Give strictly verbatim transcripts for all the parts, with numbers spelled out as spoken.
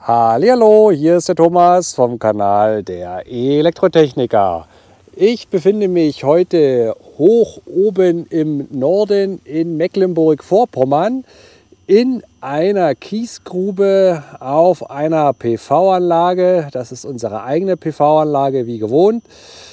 Hallihallo, hier ist der Thomas vom Kanal der Elektrotechniker. Ich befinde mich heute hoch oben im Norden in Mecklenburg-Vorpommern in einer Kiesgrube auf einer P V-Anlage. Das ist unsere eigene P V-Anlage wie gewohnt.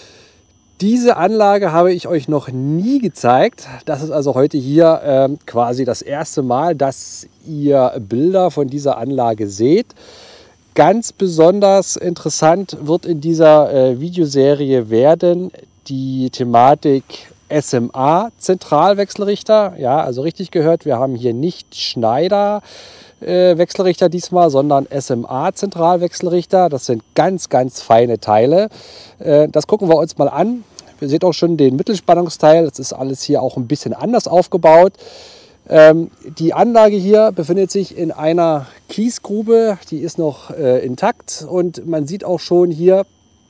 Diese Anlage habe ich euch noch nie gezeigt. Das ist also heute hier äh, quasi das erste Mal, dass ihr Bilder von dieser Anlage seht. Ganz besonders interessant wird in dieser äh, Videoserie werden die Thematik S M A-Zentralwechselrichter. Ja, also richtig gehört, wir haben hier nicht Schneider äh, Wechselrichter diesmal, sondern S M A-Zentralwechselrichter. Das sind ganz, ganz feine Teile. Äh, das gucken wir uns mal an. Ihr seht auch schon den Mittelspannungsteil. Das ist alles hier auch ein bisschen anders aufgebaut. Ähm, die Anlage hier befindet sich in einer Kiesgrube. Die ist noch äh, intakt und man sieht auch schon hier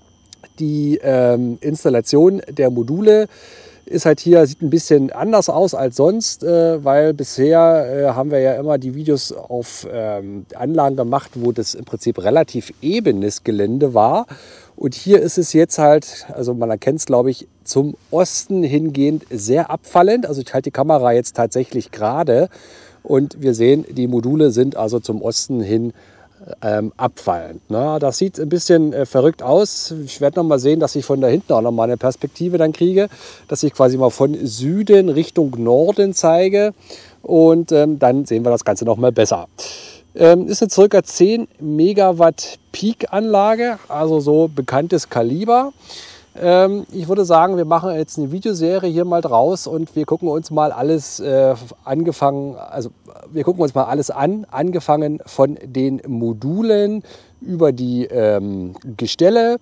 die ähm, Installation der Module. Ist halt hier, sieht ein bisschen anders aus als sonst, äh, weil bisher äh, haben wir ja immer die Videos auf ähm, Anlagen gemacht, wo das im Prinzip relativ ebenes Gelände war. Und hier ist es jetzt halt, also man erkennt es, glaube ich, zum Osten hingehend sehr abfallend. Also ich halte die Kamera jetzt tatsächlich gerade und wir sehen, die Module sind also zum Osten hin ähm, abfallend. Na, das sieht ein bisschen äh, verrückt aus. Ich werde noch mal sehen, dass ich von da hinten auch noch mal eine Perspektive dann kriege, dass ich quasi mal von Süden Richtung Norden zeige und ähm, dann sehen wir das Ganze noch mal besser. Ähm, ist eine ca. zehn Megawatt Peak-Anlage, also so bekanntes Kaliber. Ähm, ich würde sagen, wir machen jetzt eine Videoserie hier mal draus und wir gucken uns mal alles äh, angefangen, also wir gucken uns mal alles an, angefangen von den Modulen über die ähm, Gestelle,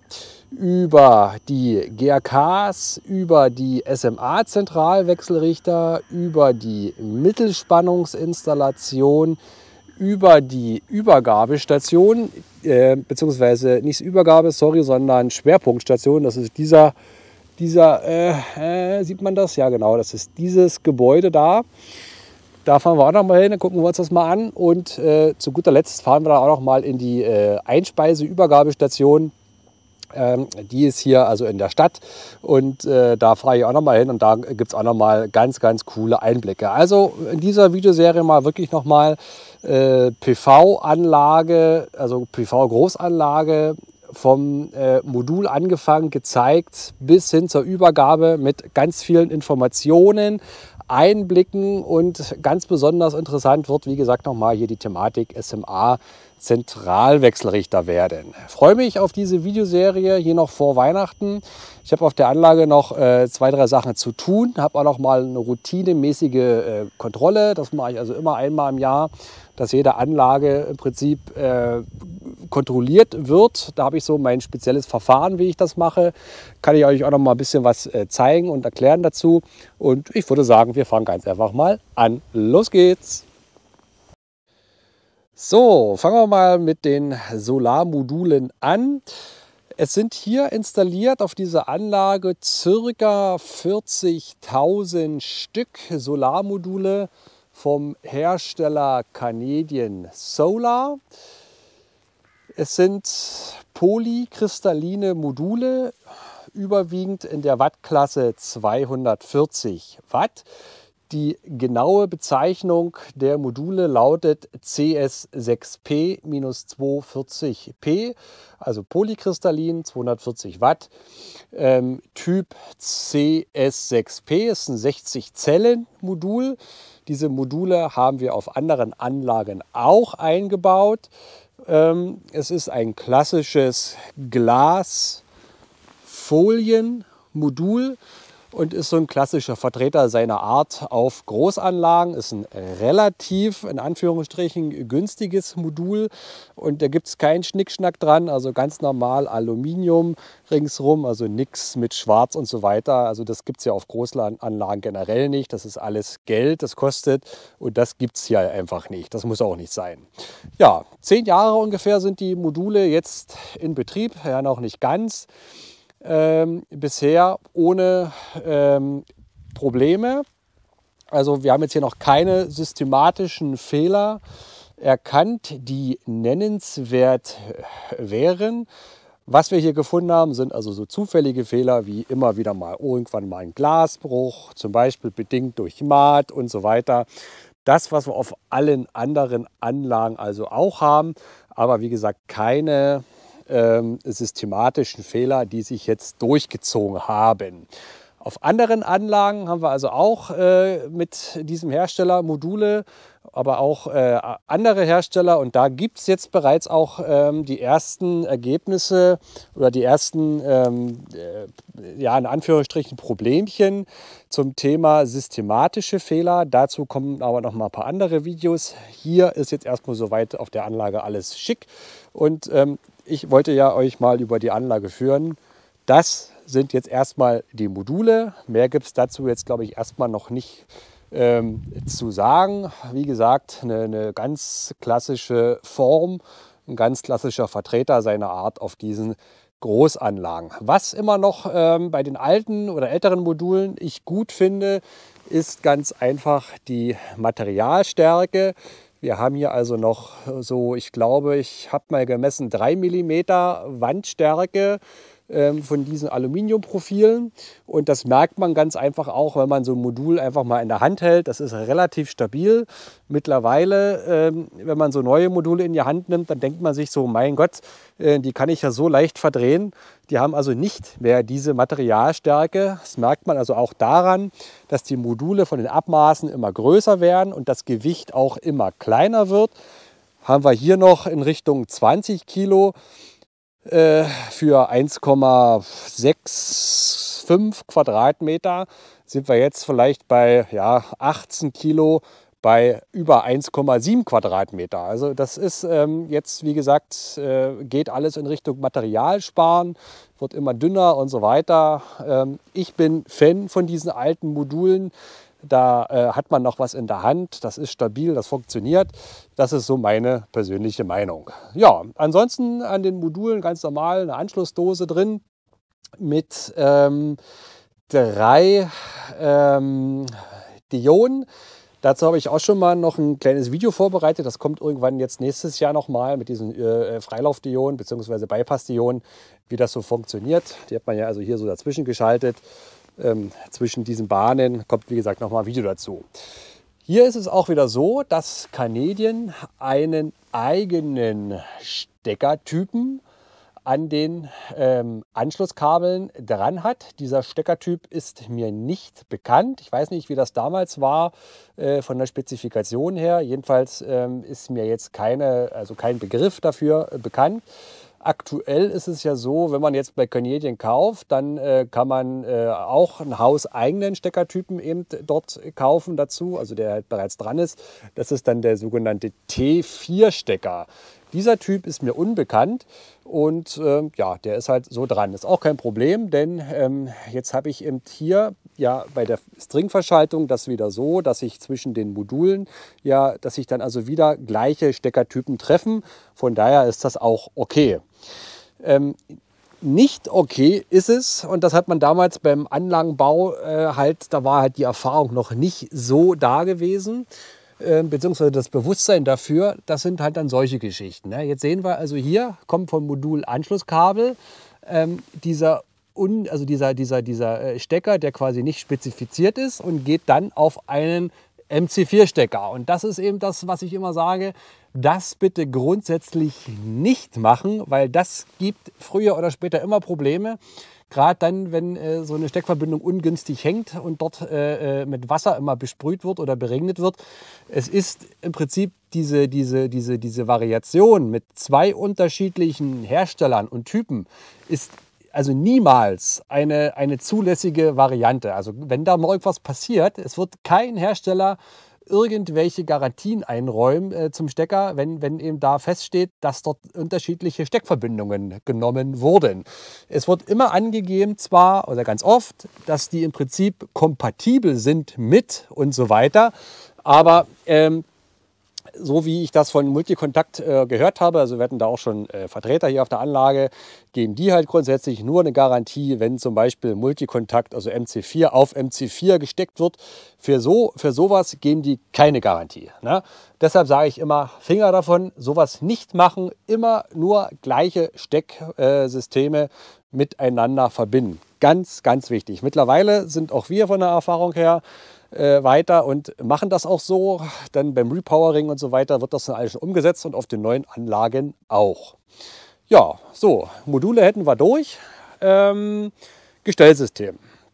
über die G A Ks, über die S M A-Zentralwechselrichter, über die Mittelspannungsinstallation, über die Übergabestation, äh, beziehungsweise nicht Übergabe, sorry, sondern Schwerpunktstation. Das ist dieser, dieser äh, äh, sieht man das? Ja, genau, das ist dieses Gebäude da. Da fahren wir auch noch mal hin, dann gucken wir uns das mal an. Und äh, zu guter Letzt fahren wir dann auch noch mal in die äh, Einspeise-Übergabestation. Ähm, die ist hier also in der Stadt und äh, da fahre ich auch noch mal hin und da gibt es auch noch mal ganz, ganz coole Einblicke. Also in dieser Videoserie mal wirklich noch mal äh, P V-Anlage, also P V-Großanlage vom äh, Modul angefangen, gezeigt bis hin zur Übergabe mit ganz vielen Informationen, Einblicken und ganz besonders interessant wird, wie gesagt, noch mal hier die Thematik S M A Zentralwechselrichter werden. Ich freue mich auf diese Videoserie hier noch vor Weihnachten. Ich habe auf der Anlage noch äh, zwei, drei Sachen zu tun. Habe auch noch mal eine routinemäßige äh, Kontrolle. Das mache ich also immer einmal im Jahr, dass jede Anlage im Prinzip äh, kontrolliert wird. Da habe ich so mein spezielles Verfahren, wie ich das mache. Kann ich euch auch noch mal ein bisschen was äh, zeigen und erklären dazu. Und ich würde sagen, wir fangen ganz einfach mal an. Los geht's! So, fangen wir mal mit den Solarmodulen an. Es sind hier installiert auf dieser Anlage ca. vierzigtausend Stück Solarmodule vom Hersteller Canadian Solar. Es sind polykristalline Module, überwiegend in der Wattklasse zweihundertvierzig Watt. Die genaue Bezeichnung der Module lautet C S sechs P zweihundertvierzig P, also polykristallin, zweihundertvierzig Watt. Ähm, Typ C S sechs P ist ein sechzig Zellen Modul. Diese Module haben wir auf anderen Anlagen auch eingebaut. Ähm, es ist ein klassisches Glasfolienmodul und ist so ein klassischer Vertreter seiner Art auf Großanlagen. Ist ein relativ, in Anführungsstrichen, günstiges Modul und da gibt es keinen Schnickschnack dran, also ganz normal Aluminium ringsrum, also nichts mit Schwarz und so weiter. Also das gibt es ja auf Großanlagen generell nicht. Das ist alles Geld, das kostet und das gibt es hier einfach nicht. Das muss auch nicht sein. Ja, zehn Jahre ungefähr sind die Module jetzt in Betrieb, ja noch nicht ganz. Ähm, bisher ohne ähm, Probleme. Also wir haben jetzt hier noch keine systematischen Fehler erkannt, die nennenswert wären. Was wir hier gefunden haben, sind also so zufällige Fehler wie immer wieder mal irgendwann mal ein Glasbruch, zum Beispiel bedingt durch Maat und so weiter. Das, was wir auf allen anderen Anlagen also auch haben, aber wie gesagt keine ähm, systematischen Fehler, die sich jetzt durchgezogen haben. Auf anderen Anlagen haben wir also auch äh, mit diesem Hersteller Module, aber auch äh, andere Hersteller. Und da gibt es jetzt bereits auch ähm, die ersten Ergebnisse oder die ersten, ähm, äh, ja in Anführungsstrichen, Problemchen zum Thema systematische Fehler. Dazu kommen aber noch mal ein paar andere Videos. Hier ist jetzt erstmal soweit auf der Anlage alles schick. Und ähm, ich wollte ja euch mal über die Anlage führen. Das sind jetzt erstmal die Module. Mehr gibt es dazu jetzt, glaube ich, erstmal noch nicht ähm, zu sagen. Wie gesagt, eine, eine ganz klassische Form, ein ganz klassischer Vertreter seiner Art auf diesen Großanlagen. Was immer noch ähm, bei den alten oder älteren Modulen ich gut finde, ist ganz einfach die Materialstärke. Wir haben hier also noch so, ich glaube, ich habe mal gemessen, drei Millimeter Wandstärke von diesen Aluminiumprofilen, und das merkt man ganz einfach auch, wenn man so ein Modul einfach mal in der Hand hält. Das ist relativ stabil. Mittlerweile, wenn man so neue Module in die Hand nimmt, dann denkt man sich so, mein Gott, die kann ich ja so leicht verdrehen. Die haben also nicht mehr diese Materialstärke. Das merkt man also auch daran, dass die Module von den Abmaßen immer größer werden und das Gewicht auch immer kleiner wird. Haben wir hier noch in Richtung zwanzig Kilo für eins Komma fünfundsechzig Quadratmeter, sind wir jetzt vielleicht bei ja, achtzehn Kilo bei über eins Komma sieben Quadratmeter. Also das ist ähm, jetzt, wie gesagt, äh, geht alles in Richtung Materialsparen, wird immer dünner und so weiter. Ähm, ich bin Fan von diesen alten Modulen. Da äh, hat man noch was in der Hand, das ist stabil, das funktioniert. Das ist so meine persönliche Meinung. Ja, ansonsten an den Modulen ganz normal eine Anschlussdose drin mit ähm, drei ähm, Dioden. Dazu habe ich auch schon mal noch ein kleines Video vorbereitet. Das kommt irgendwann jetzt nächstes Jahr nochmal mit diesen äh, Freilaufdioden bzw. Bypassdioden, wie das so funktioniert. Die hat man ja also hier so dazwischen geschaltet. Ähm, zwischen diesen Bahnen kommt, wie gesagt, nochmal ein Video dazu. Hier ist es auch wieder so, dass Canadian einen eigenen Steckertypen an den ähm, Anschlusskabeln dran hat. Dieser Steckertyp ist mir nicht bekannt. Ich weiß nicht, wie das damals war äh, von der Spezifikation her. Jedenfalls ähm, ist mir jetzt keine, also kein Begriff dafür äh, bekannt. Aktuell ist es ja so, wenn man jetzt bei Canadian kauft, dann äh, kann man äh, auch einen hauseigenen Steckertypen eben dort kaufen dazu, also der halt bereits dran ist. Das ist dann der sogenannte T vier Stecker. Dieser Typ ist mir unbekannt und äh, ja, der ist halt so dran. Ist auch kein Problem, denn ähm, jetzt habe ich eben hier ja bei der Stringverschaltung das wieder so, dass sich zwischen den Modulen ja, dass sich dann also wieder gleiche Steckertypen treffen. Von daher ist das auch okay. Ähm, nicht okay ist es, und das hat man damals beim Anlagenbau äh, halt, da war halt die Erfahrung noch nicht so da gewesen. Beziehungsweise das Bewusstsein dafür, das sind halt dann solche Geschichten. Jetzt sehen wir also hier, kommt vom Modul Anschlusskabel, ähm, dieser, un, also dieser, dieser, dieser Stecker, der quasi nicht spezifiziert ist, und geht dann auf einen M C vier Stecker. Und das ist eben das, was ich immer sage, das bitte grundsätzlich nicht machen, weil das gibt früher oder später immer Probleme. Gerade dann, wenn äh, so eine Steckverbindung ungünstig hängt und dort äh, mit Wasser immer besprüht wird oder beregnet wird. Es ist im Prinzip diese, diese, diese, diese Variation mit zwei unterschiedlichen Herstellern und Typen ist also niemals eine, eine zulässige Variante. Also wenn da mal irgendwas passiert, es wird kein Hersteller irgendwelche Garantien einräumen äh, zum Stecker, wenn, wenn eben da feststeht, dass dort unterschiedliche Steckverbindungen genommen wurden. Es wird immer angegeben, zwar oder ganz oft, dass die im Prinzip kompatibel sind mit und so weiter, aber ähm, so wie ich das von Multicontact äh, gehört habe, also wir hatten da auch schon äh, Vertreter hier auf der Anlage, geben die halt grundsätzlich nur eine Garantie, wenn zum Beispiel Multicontact, also M C vier auf M C vier gesteckt wird. Für, so, für sowas geben die keine Garantie. Ne? Deshalb sage ich immer, Finger davon, sowas nicht machen, immer nur gleiche Stecksysteme äh, miteinander verbinden. Ganz, ganz wichtig. Mittlerweile sind auch wir von der Erfahrung her äh, weiter und machen das auch so. Dann beim Repowering und so weiter wird das dann alles schon umgesetzt und auf den neuen Anlagen auch. Ja, so, Module hätten wir durch. Ähm, Gestellsystem.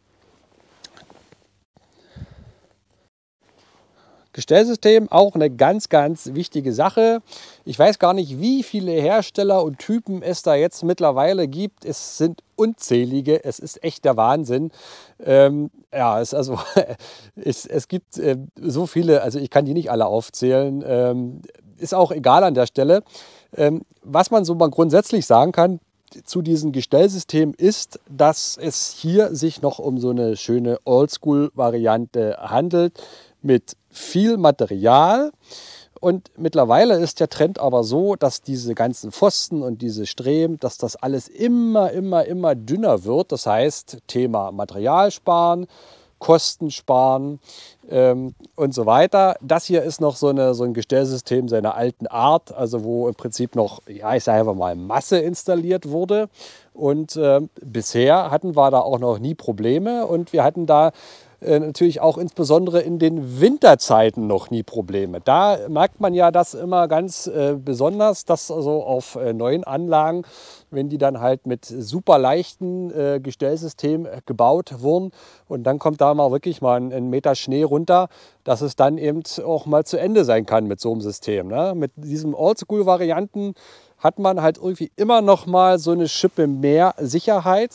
Gestellsystem, auch eine ganz, ganz wichtige Sache. Ich weiß gar nicht, wie viele Hersteller und Typen es da jetzt mittlerweile gibt. Es sind unzählige. Es ist echt der Wahnsinn. Ähm, ja, es, also, es, es gibt äh, so viele, also ich kann die nicht alle aufzählen. Ähm, ist auch egal an der Stelle. Ähm, was man so mal grundsätzlich sagen kann zu diesem Gestellsystem ist, dass es hier sich noch um so eine schöne Oldschool-Variante handelt mit viel Material. Und mittlerweile ist der Trend aber so, dass diese ganzen Pfosten und diese Streben, dass das alles immer, immer, immer dünner wird. Das heißt, Thema Material sparen, Kosten sparen ähm, und so weiter. Das hier ist noch so, eine, so ein Gestellsystem seiner alten Art, also wo im Prinzip noch, ja, ich sage einfach mal, Masse installiert wurde. Und äh, bisher hatten wir da auch noch nie Probleme und wir hatten da äh, natürlich auch insbesondere in den Winterzeiten noch nie Probleme. Da merkt man ja das immer ganz äh, besonders, dass also auf äh, neuen Anlagen, wenn die dann halt mit super leichten äh, Gestellsystemen gebaut wurden und dann kommt da mal wirklich mal ein, ein Meter Schnee runter, dass es dann eben auch mal zu Ende sein kann mit so einem System. Ne? Mit diesen Oldschool-Varianten hat man halt irgendwie immer noch mal so eine Schippe mehr Sicherheit.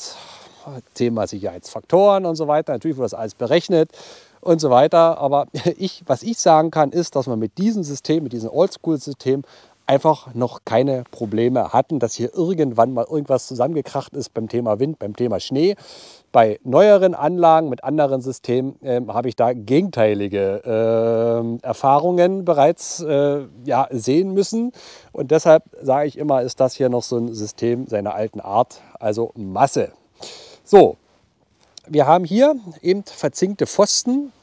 Thema Sicherheitsfaktoren und so weiter. Natürlich wird das alles berechnet und so weiter. Aber ich, was ich sagen kann, ist, dass man mit diesem System, mit diesem Oldschool-System einfach noch keine Probleme hatten, dass hier irgendwann mal irgendwas zusammengekracht ist beim Thema Wind, beim Thema Schnee. Bei neueren Anlagen mit anderen Systemen äh, habe ich da gegenteilige äh, Erfahrungen bereits äh, ja, sehen müssen. Und deshalb sage ich immer, ist das hier noch so ein System seiner alten Art, also Masse. So, wir haben hier eben verzinkte Pfosten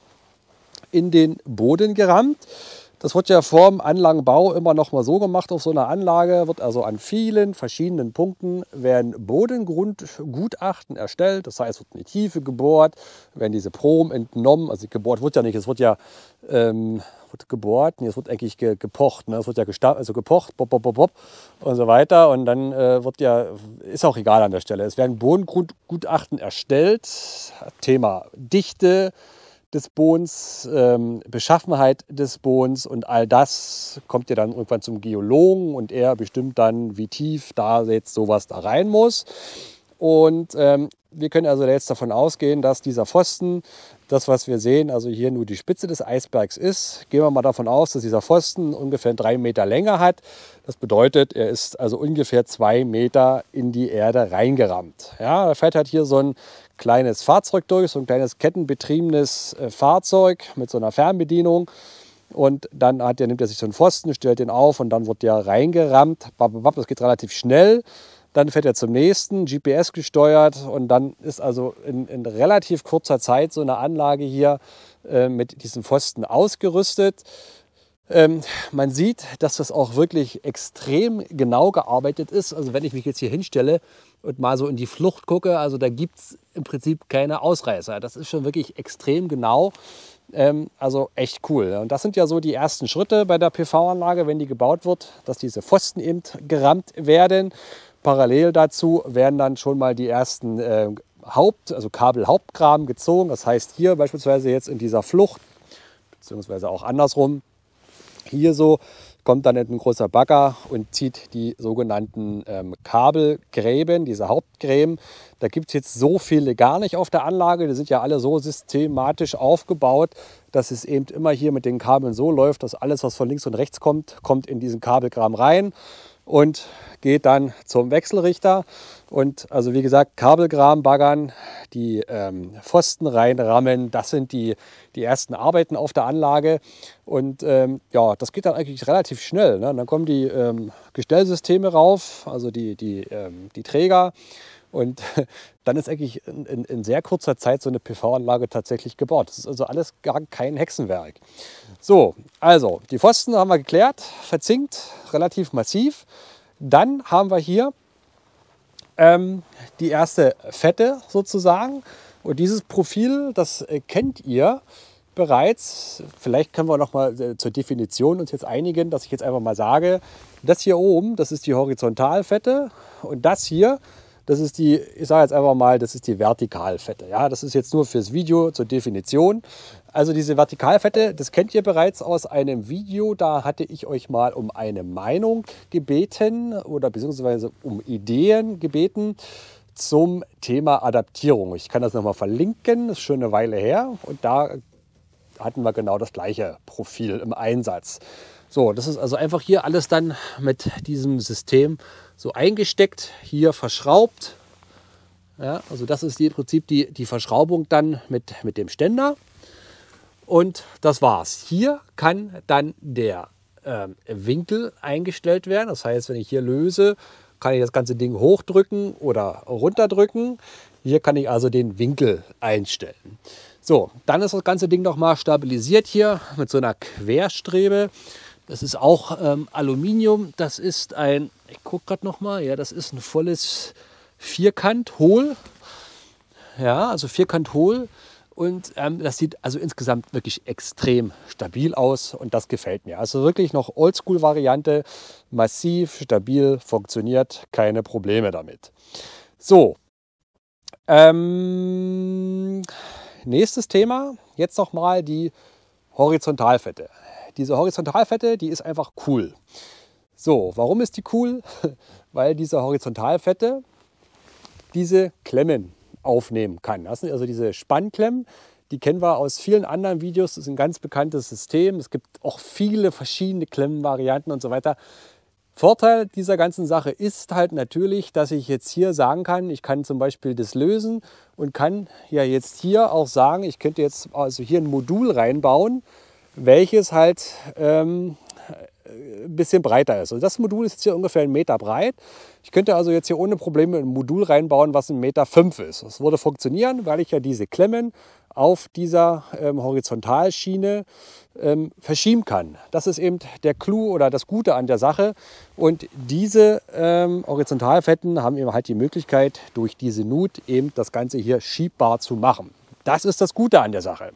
in den Boden gerammt. Das wird ja vor dem Anlagenbau immer noch mal so gemacht auf so einer Anlage, wird also an vielen verschiedenen Punkten werden Bodengrundgutachten erstellt. Das heißt, es wird in die Tiefe gebohrt, werden diese Proben entnommen. Also gebohrt wird ja nicht, es wird ja ähm, wird gebohrt, nee, es wird eigentlich ge, gepocht. Ne? Es wird ja gesta also gepocht, bop, bop, bop, bop, und so weiter. Und dann äh, wird ja, ist auch egal an der Stelle. Es werden Bodengrundgutachten erstellt. Thema Dichte des Bodens, ähm, Beschaffenheit des Bodens und all das kommt ja dann irgendwann zum Geologen und er bestimmt dann, wie tief da jetzt sowas da rein muss. Und ähm, wir können also jetzt davon ausgehen, dass dieser Pfosten, das was wir sehen, also hier nur die Spitze des Eisbergs ist. Gehen wir mal davon aus, dass dieser Pfosten ungefähr drei Meter Länge hat. Das bedeutet, er ist also ungefähr zwei Meter in die Erde reingerammt. Ja, da fährt halt hier so ein kleines Fahrzeug durch, so ein kleines kettenbetriebenes äh, Fahrzeug mit so einer Fernbedienung. Und dann hat der, nimmt er sich so einen Pfosten, stellt den auf und dann wird der reingerammt. Das geht relativ schnell. Dann fährt er zum nächsten, G P S gesteuert und dann ist also in, in relativ kurzer Zeit so eine Anlage hier äh, mit diesem Pfosten ausgerüstet. Ähm, man sieht, dass das auch wirklich extrem genau gearbeitet ist. Also wenn ich mich jetzt hier hinstelle und mal so in die Flucht gucke, also da gibt es im Prinzip keine Ausreißer. Das ist schon wirklich extrem genau. Ähm, also echt cool. Und das sind ja so die ersten Schritte bei der P V-Anlage, wenn die gebaut wird, dass diese Pfosten eben gerammt werden. Parallel dazu werden dann schon mal die ersten äh, Haupt-, also Kabelhauptgraben gezogen. Das heißt hier beispielsweise jetzt in dieser Flucht, beziehungsweise auch andersrum, hier so kommt dann ein großer Bagger und zieht die sogenannten ähm, Kabelgräben, diese Hauptgräben. Da gibt es jetzt so viele gar nicht auf der Anlage. Die sind ja alle so systematisch aufgebaut, dass es eben immer hier mit den Kabeln so läuft, dass alles, was von links und rechts kommt, kommt in diesen Kabelgraben rein. und geht dann zum Wechselrichter. Und also wie gesagt, Kabelgraben baggern, die ähm, Pfosten reinrammen, das sind die, die ersten Arbeiten auf der Anlage. Und ähm, ja, das geht dann eigentlich relativ schnell. Ne? Dann kommen die ähm, Gestellsysteme rauf, also die, die, ähm, die Träger. Und dann ist eigentlich in, in, in sehr kurzer Zeit so eine P V-Anlage tatsächlich gebaut. Das ist also alles gar kein Hexenwerk. So, also die Pfosten haben wir geklärt, verzinkt, relativ massiv. Dann haben wir hier ähm, die erste Fette sozusagen. Und dieses Profil, das äh, kennt ihr bereits. Vielleicht können wir noch mal äh, zur Definition uns jetzt einigen, dass ich jetzt einfach mal sage, das hier oben, das ist die Horizontalfette und das hier, das ist die, ich sage jetzt einfach mal, das ist die Vertikalfette. Ja, das ist jetzt nur fürs Video zur Definition. Also diese Vertikalfette, das kennt ihr bereits aus einem Video. Da hatte ich euch mal um eine Meinung gebeten oder beziehungsweise um Ideen gebeten zum Thema Adaptierung. Ich kann das nochmal verlinken, das ist schon eine Weile her. Und da hatten wir genau das gleiche Profil im Einsatz. So, das ist also einfach hier alles dann mit diesem System so eingesteckt, hier verschraubt. Ja, also das ist die, im Prinzip die, die Verschraubung dann mit, mit dem Ständer. Und das war's. Hier kann dann der ähm, Winkel eingestellt werden. Das heißt, wenn ich hier löse, kann ich das ganze Ding hochdrücken oder runterdrücken. Hier kann ich also den Winkel einstellen. So, dann ist das ganze Ding nochmal stabilisiert hier mit so einer Querstrebe. Das ist auch ähm, Aluminium. Das ist ein, ich gucke gerade nochmal, ja, das ist ein volles Vierkant hohl. Ja, also Vierkant hohl. Und ähm, das sieht also insgesamt wirklich extrem stabil aus und das gefällt mir. Also wirklich noch Oldschool-Variante, massiv, stabil, funktioniert, keine Probleme damit. So, ähm, nächstes Thema, jetzt nochmal die Horizontalfette. Diese Horizontalfette, die ist einfach cool. So, warum ist die cool? Weil diese Horizontalfette diese Klemmen aufnehmen kann. Das sind also diese Spannklemmen, die kennen wir aus vielen anderen Videos. Das ist ein ganz bekanntes System. Es gibt auch viele verschiedene Klemmenvarianten und so weiter. Vorteil dieser ganzen Sache ist halt natürlich, dass ich jetzt hier sagen kann, ich kann zum Beispiel das lösen und kann ja jetzt hier auch sagen, ich könnte jetzt also hier ein Modul reinbauen, welches halt ähm, ein bisschen breiter ist. Also das Modul ist jetzt hier ungefähr einen Meter breit. Ich könnte also jetzt hier ohne Probleme ein Modul reinbauen, was ein Meter fünf ist. Das würde funktionieren, weil ich ja diese Klemmen auf dieser ähm, Horizontalschiene ähm, verschieben kann. Das ist eben der Clou oder das Gute an der Sache. Und diese ähm, Horizontalfetten haben eben halt die Möglichkeit, durch diese Nut eben das Ganze hier schiebbar zu machen. Das ist das Gute an der Sache.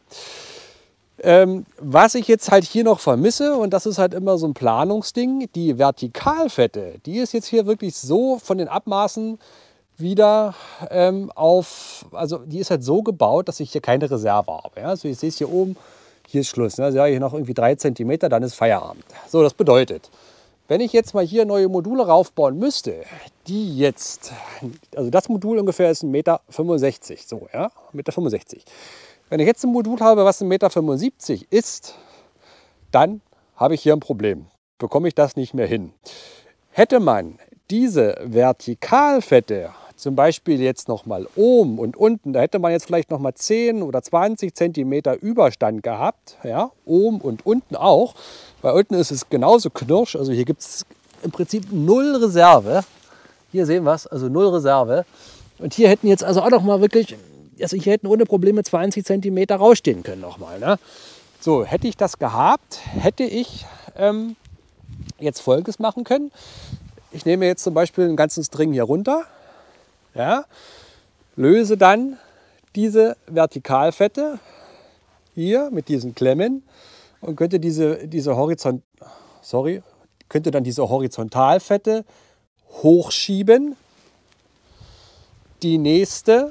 Ähm, was ich jetzt halt hier noch vermisse, und das ist halt immer so ein Planungsding, die Vertikalfette, die ist jetzt hier wirklich so von den Abmaßen wieder ähm, auf, also die ist halt so gebaut, dass ich hier keine Reserve habe. Ja? Also ich sehe es hier oben, hier ist Schluss. Ne? Also ja, hier noch irgendwie drei Zentimeter, dann ist Feierabend. So, das bedeutet, wenn ich jetzt mal hier neue Module raufbauen müsste, die jetzt, also das Modul ungefähr ist ein Meter fünfundsechzig, so, ja, ein Meter fünfundsechzig. Wenn ich jetzt ein Modul habe, was ein Meter fünfundsiebzig ist, dann habe ich hier ein Problem. Bekomme ich das nicht mehr hin. Hätte man diese Vertikalfette zum Beispiel jetzt noch mal oben und unten, da hätte man jetzt vielleicht noch mal zehn oder zwanzig Zentimeter Überstand gehabt, ja, oben und unten auch, weil unten ist es genauso knirsch, also hier gibt es im Prinzip null Reserve. Hier sehen wir es, also null Reserve. Und hier hätten jetzt also auch noch mal wirklich, also hier hätten ohne Probleme zwanzig Zentimeter rausstehen können nochmal. Ne? So, hätte ich das gehabt, hätte ich ähm, jetzt Folgendes machen können. Ich nehme jetzt zum Beispiel einen ganzen String hier runter, ja, löse dann diese Vertikalfette hier mit diesen Klemmen und könnte diese, diese Horizont, sorry, könnte dann diese Horizontalfette hochschieben. Die nächste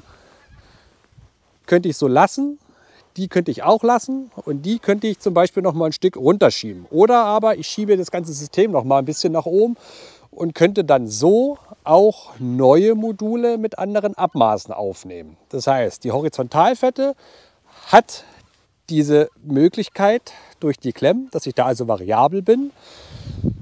könnte ich so lassen, die könnte ich auch lassen und die könnte ich zum Beispiel noch mal ein Stück runterschieben. Oder aber ich schiebe das ganze System noch mal ein bisschen nach oben und könnte dann so auch neue Module mit anderen Abmaßen aufnehmen. Das heißt, die Horizontalfette hat diese Möglichkeit durch die Klemmen, dass ich da also variabel bin.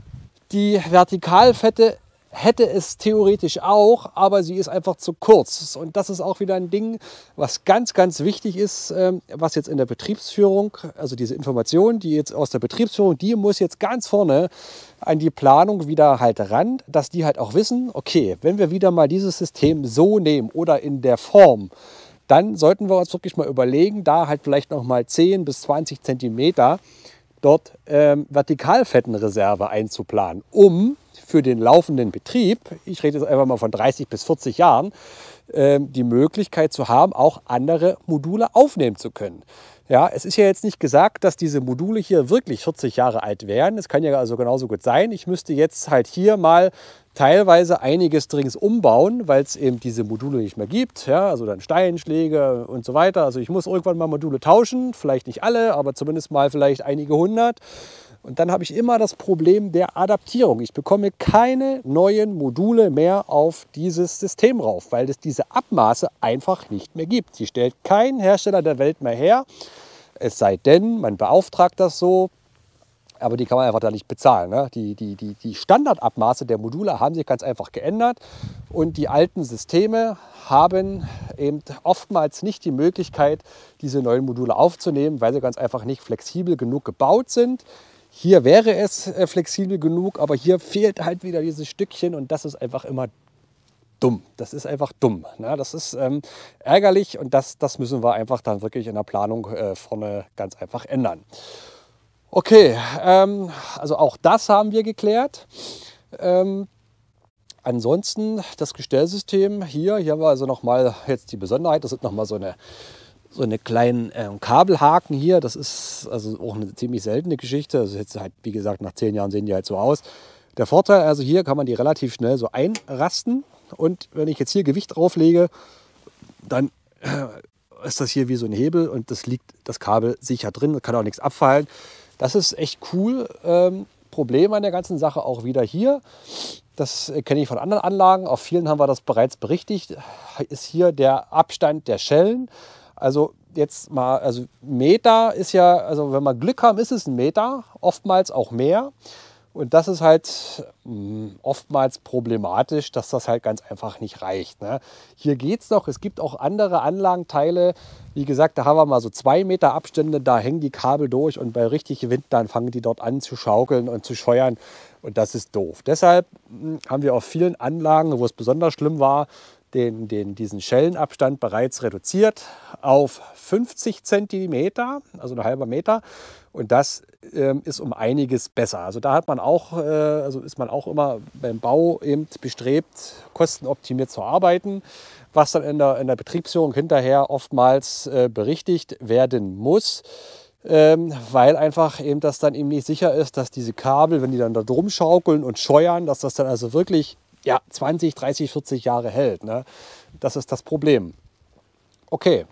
Die Vertikalfette hätte es theoretisch auch, aber sie ist einfach zu kurz. Und das ist auch wieder ein Ding, was ganz, ganz wichtig ist, was jetzt in der Betriebsführung, also diese Information, die jetzt aus der Betriebsführung, die muss jetzt ganz vorne an die Planung wieder halt ran, dass die halt auch wissen, okay, wenn wir wieder mal dieses System so nehmen oder in der Form, dann sollten wir uns wirklich mal überlegen, da halt vielleicht noch mal zehn bis zwanzig Zentimeter dort ähm, Vertikalfettenreserve einzuplanen, um für den laufenden Betrieb, ich rede jetzt einfach mal von dreißig bis vierzig Jahren, ähm, die Möglichkeit zu haben, auch andere Module aufnehmen zu können. Ja, es ist ja jetzt nicht gesagt, dass diese Module hier wirklich vierzig Jahre alt wären. Es kann ja also genauso gut sein. Ich müsste jetzt halt hier mal teilweise einiges dringend umbauen, weil es eben diese Module nicht mehr gibt. Ja, also dann Steinschläge und so weiter. Also ich muss irgendwann mal Module tauschen. Vielleicht nicht alle, aber zumindest mal vielleicht einige hundert. Und dann habe ich immer das Problem der Adaptierung. Ich bekomme keine neuen Module mehr auf dieses System rauf, weil es diese Abmaße einfach nicht mehr gibt. Sie stellt kein Hersteller der Welt mehr her. Es sei denn, man beauftragt das so, aber die kann man einfach da nicht bezahlen. Ne? Die, die, die, die Standardabmaße der Module haben sich ganz einfach geändert und die alten Systeme haben eben oftmals nicht die Möglichkeit, diese neuen Module aufzunehmen, weil sie ganz einfach nicht flexibel genug gebaut sind. Hier wäre es äh, flexibel genug, aber hier fehlt halt wieder dieses Stückchen und das ist einfach immer dumm. Das ist einfach dumm. Ne? Das ist ähm, ärgerlich und das, das müssen wir einfach dann wirklich in der Planung äh, vorne ganz einfach ändern. Okay, ähm, also auch das haben wir geklärt. Ähm, ansonsten das Gestellsystem hier, hier haben wir also nochmal jetzt die Besonderheit, das sind nochmal so eine so eine kleinen äh, Kabelhaken hier. Das ist also auch eine ziemlich seltene Geschichte. Also jetzt halt, wie gesagt, nach zehn Jahren sehen die halt so aus. Der Vorteil, also hier kann man die relativ schnell so einrasten. Und wenn ich jetzt hier Gewicht drauflege, dann äh, ist das hier wie so ein Hebel und das liegt das Kabel sicher drin. Da kann auch nichts abfallen. Das ist echt cool. Ähm, Problem an der ganzen Sache auch wieder hier. Das kenne ich von anderen Anlagen. Auf vielen haben wir das bereits berichtigt. Ist hier der Abstand der Schellen. Also jetzt mal, also Meter ist ja, also wenn wir Glück haben, ist es ein Meter, oftmals auch mehr. Und das ist halt mh, oftmals problematisch, dass das halt ganz einfach nicht reicht. Ne? Hier geht es noch, es gibt auch andere Anlagenteile. Wie gesagt, da haben wir mal so zwei Meter Abstände, da hängen die Kabel durch und bei richtig Wind, dann fangen die dort an zu schaukeln und zu scheuern. Und das ist doof. Deshalb mh, haben wir auf vielen Anlagen, wo es besonders schlimm war, Den, den, diesen Schellenabstand bereits reduziert auf fünfzig Zentimeter, also ein halber Meter. Und das ähm, ist um einiges besser. Also da hat man auch, äh, also ist man auch immer beim Bau eben bestrebt, kostenoptimiert zu arbeiten, was dann in der, in der Betriebsführung hinterher oftmals äh, berichtigt werden muss. Ähm, weil einfach eben das dann eben nicht sicher ist, dass diese Kabel, wenn die dann da drum schaukeln und scheuern, dass das dann also wirklich ja, zwanzig, dreißig, vierzig Jahre hält. Ne? Das ist das Problem. Okay.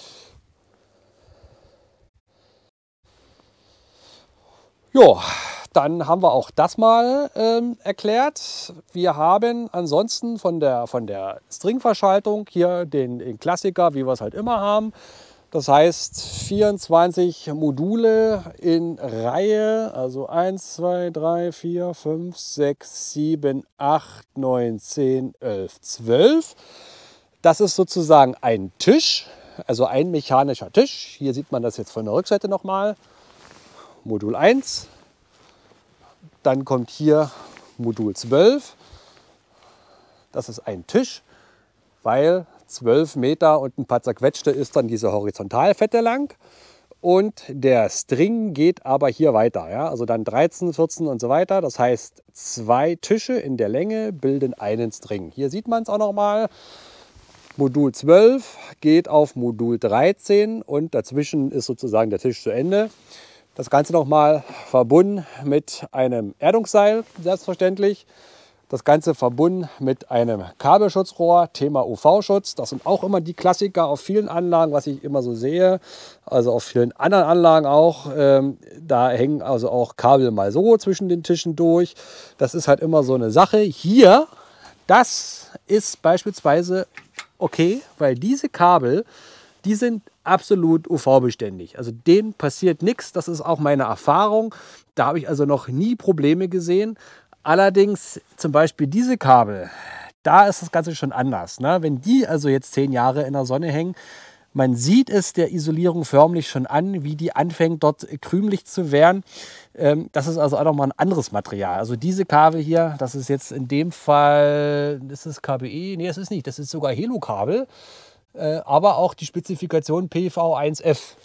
Jo, dann haben wir auch das mal ähm, erklärt. Wir haben ansonsten von der, von der Stringverschaltung hier den, den Klassiker, wie wir es halt immer haben. Das heißt vierundzwanzig Module in Reihe, also eins, zwei, drei, vier, fünf, sechs, sieben, acht, neun, zehn, elf, zwölf. Das ist sozusagen ein Tisch, also ein mechanischer Tisch. Hier sieht man das jetzt von der Rückseite nochmal. Modul eins. Dann kommt hier Modul zwölf. Das ist ein Tisch, weil zwölf Meter und ein paar zerquetschte ist dann diese Horizontalfette lang. Und der String geht aber hier weiter. Ja? Also dann dreizehn, vierzehn und so weiter. Das heißt, zwei Tische in der Länge bilden einen String. Hier sieht man es auch nochmal. Modul zwölf geht auf Modul dreizehn und dazwischen ist sozusagen der Tisch zu Ende. Das Ganze nochmal verbunden mit einem Erdungsseil, selbstverständlich. Das Ganze verbunden mit einem Kabelschutzrohr, Thema U V-Schutz. Das sind auch immer die Klassiker auf vielen Anlagen, was ich immer so sehe. Also auf vielen anderen Anlagen auch. Ähm, da hängen also auch Kabel mal so zwischen den Tischen durch. Das ist halt immer so eine Sache. Hier, das ist beispielsweise okay, weil diese Kabel, die sind absolut U V-beständig. Also denen passiert nichts. Das ist auch meine Erfahrung. Da habe ich also noch nie Probleme gesehen. Allerdings zum Beispiel diese Kabel, da ist das Ganze schon anders. Ne? Wenn die also jetzt zehn Jahre in der Sonne hängen, man sieht es der Isolierung förmlich schon an, wie die anfängt dort krümelig zu werden. Ähm, das ist also auch nochmal ein anderes Material. Also diese Kabel hier, das ist jetzt in dem Fall, ist das K B E? Nee, das ist nicht, das ist sogar Helo-Kabel. Äh, aber auch die Spezifikation P V eins F.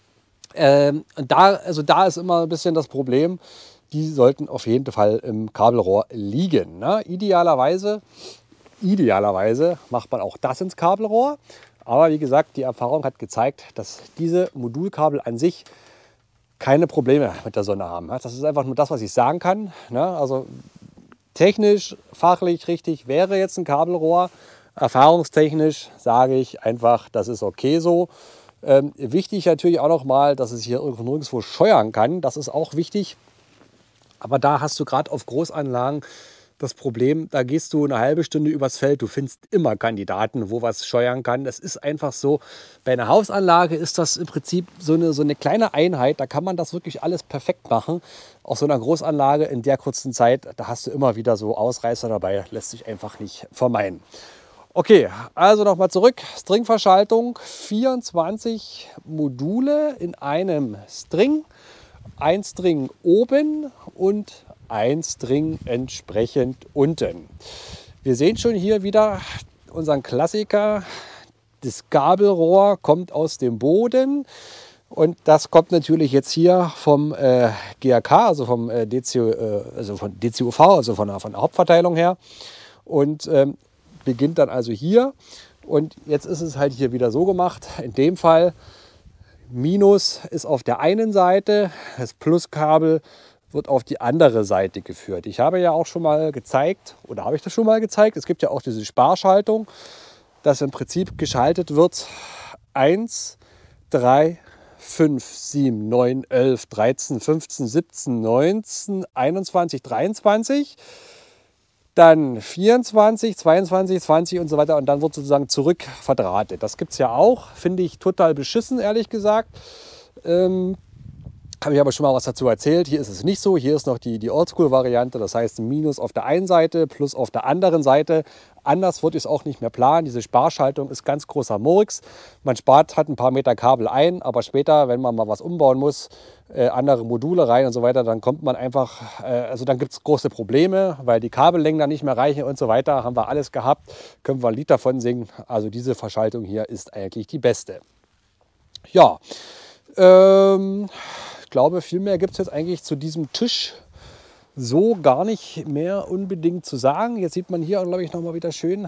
Ähm, da, also da ist immer ein bisschen das Problem, die sollten auf jeden Fall im Kabelrohr liegen. Ne? Idealerweise, idealerweise macht man auch das ins Kabelrohr. Aber wie gesagt, die Erfahrung hat gezeigt, dass diese Modulkabel an sich keine Probleme mit der Sonne haben. Das ist einfach nur das, was ich sagen kann. Also technisch, fachlich richtig wäre jetzt ein Kabelrohr. Erfahrungstechnisch sage ich einfach, das ist okay so. Ähm, wichtig natürlich auch noch mal, dass es hier nirgendwo scheuern kann. Das ist auch wichtig. Aber da hast du gerade auf Großanlagen das Problem, da gehst du eine halbe Stunde übers Feld, du findest immer Kandidaten, wo was scheuern kann. Das ist einfach so. Bei einer Hausanlage ist das im Prinzip so eine, so eine kleine Einheit, da kann man das wirklich alles perfekt machen. Auf so einer Großanlage in der kurzen Zeit, da hast du immer wieder so Ausreißer dabei, lässt sich einfach nicht vermeiden. Okay, also nochmal zurück. Stringverschaltung, vierundzwanzig Module in einem String. Ein String oben und ein String entsprechend unten. Wir sehen schon hier wieder unseren Klassiker. Das Kabelrohr kommt aus dem Boden und das kommt natürlich jetzt hier vom äh, G A K, also vom äh, D C, äh, also von D C U V, also von der, von der Hauptverteilung her und ähm, beginnt dann also hier. Und jetzt ist es halt hier wieder so gemacht. In dem Fall Minus ist auf der einen Seite, das Pluskabel wird auf die andere Seite geführt. Ich habe ja auch schon mal gezeigt, oder habe ich das schon mal gezeigt, es gibt ja auch diese Sparschaltung, dass im Prinzip geschaltet wird eins, drei, fünf, sieben, neun, elf, dreizehn, fünfzehn, siebzehn, neunzehn, einundzwanzig, dreiundzwanzig. Dann vierundzwanzig, zweiundzwanzig, zwanzig und so weiter und dann wird sozusagen zurück verdrahtet. Das gibt es ja auch, finde ich total beschissen, ehrlich gesagt. Ähm, habe ich aber schon mal was dazu erzählt. Hier ist es nicht so. Hier ist noch die, die Oldschool-Variante. Das heißt, Minus auf der einen Seite, Plus auf der anderen Seite. Anders würde ich es auch nicht mehr planen. Diese Sparschaltung ist ganz großer Murks. Man spart, hat ein paar Meter Kabel ein, aber später, wenn man mal was umbauen muss, äh, andere Module rein und so weiter, dann kommt man einfach, äh, also dann gibt es große Probleme, weil die Kabellängen dann nicht mehr reichen und so weiter. Haben wir alles gehabt, können wir ein Lied davon singen. Also diese Verschaltung hier ist eigentlich die beste. Ja, ähm... ich glaube, viel mehr gibt es jetzt eigentlich zu diesem Tisch so gar nicht mehr unbedingt zu sagen. Jetzt sieht man hier, glaube ich, noch mal wieder schön